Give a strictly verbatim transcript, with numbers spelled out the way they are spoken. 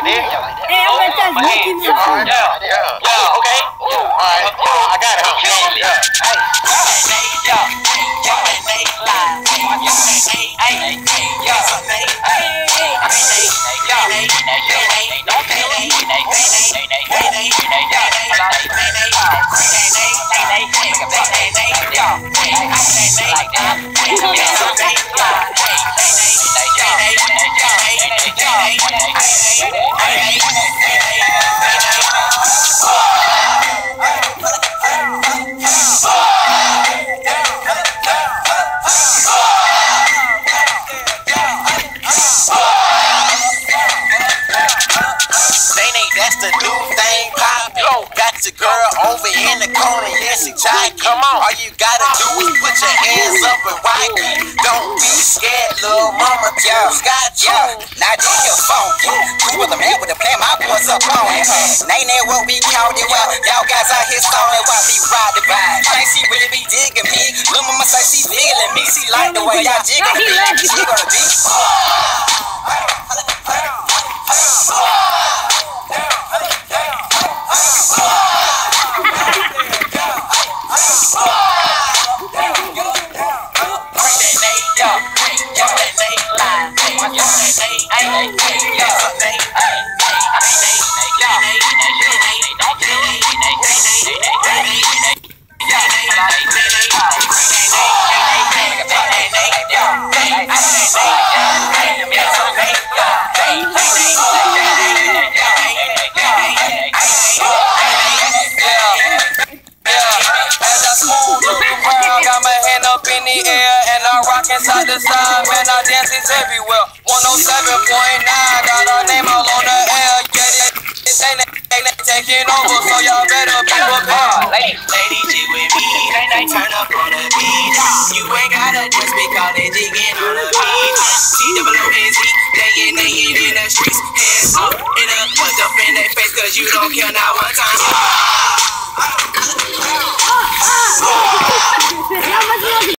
this. Hey, I'm gonna touch Mickey Mouse. Yeah, yeah, yeah, okay. Alright, I got it. Yeah, yeah. Hey, yeah, yeah, they lie. Hey, hey, yeah, they, hey, hey, yeah, they, they don't feel it. They, they, they, they, they, they, they, they, they, that's the new thing poppin'. Got your girl over in the corner, yeah, she jackin'. Come on. All you gotta do is put your hands up and rock it. Don't be scared, little mama, just got you. Now do your funky. Who's with a man with a plan, my boys up on it. Ain't that what we call it? Well, y'all guys out here stalling while we ride the vibe. Think she really be digging me. Little mama say she feeling me. She like the way y'all jigging me. She gonna be. Side to side, man, our dance is everywhere. one oh seven point nine, got our name all on the air. Yeah, they, they, they, they taking over, so y'all better be prepared. Ladies, ladies, G with me, they, they turn up on the beat. You ain't gotta just because they digging on the beat. T W O N Z, laying, laying in the streets. Hands up, in a punch up in their face, cause you don't care now one time.